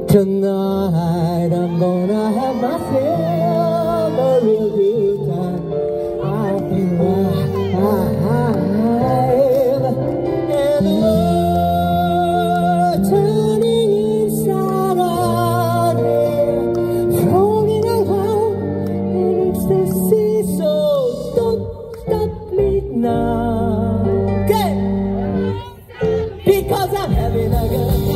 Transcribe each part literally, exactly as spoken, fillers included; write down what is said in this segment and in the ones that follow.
Tonight I'm gonna have myself a real good time. I feel alive, and the world turning inside out here, floating around in ecstasy. So don't stop me now, okay? Because I'm having a good time.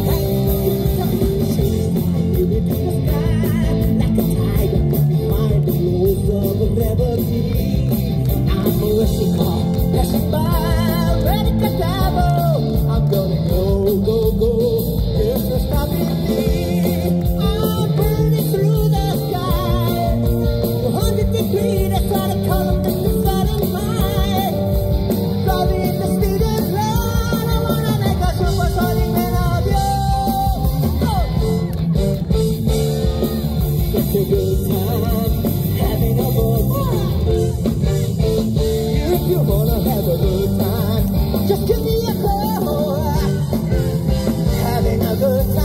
I'm a rushing car, rushing by, ready to travel. I'm gonna go, go, go, just to stop me. I'm burning through the sky, two hundred degrees, that's what I call them, that's the sun in mine. Driving the speed and run, I wanna make a supersonic man of you. Oh. It's a good time, having a good time. If you wanna have a good time, just give me a call. Having a good time.